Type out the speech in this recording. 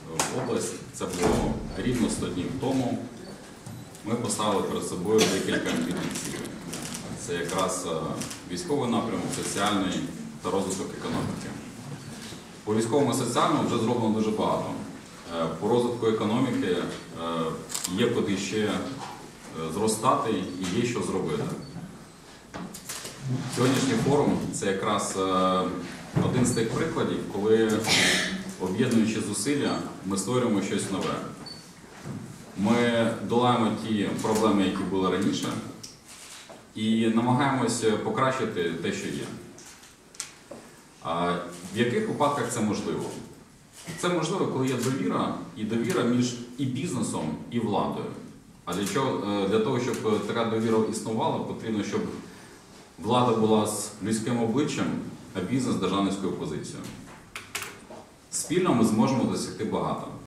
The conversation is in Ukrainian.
в область. Це було рівно 100 днів тому. Ми поставили перед собою декілька амбітних цілей. Це якраз військовий напрямок, соціальний та розвиток економіки. По військовому і соціальному вже зроблено дуже багато. По розвитку економіки є куди ще зростати і є що зробити. Сьогоднішній форум – це якраз один з тих прикладів, коли, об'єднуючи зусилля, ми створюємо щось нове. Ми долаємо ті проблеми, які були раніше, і намагаємося покращити те, що є. В яких випадках це можливо? Це можливо, коли є довіра, і довіра між і бізнесом, і владою. А для того, щоб така довіра існувала, потрібно, щоб влада була з людським обличчям, а бізнес – державницькою позицією. Спільно ми зможемо досягти багато.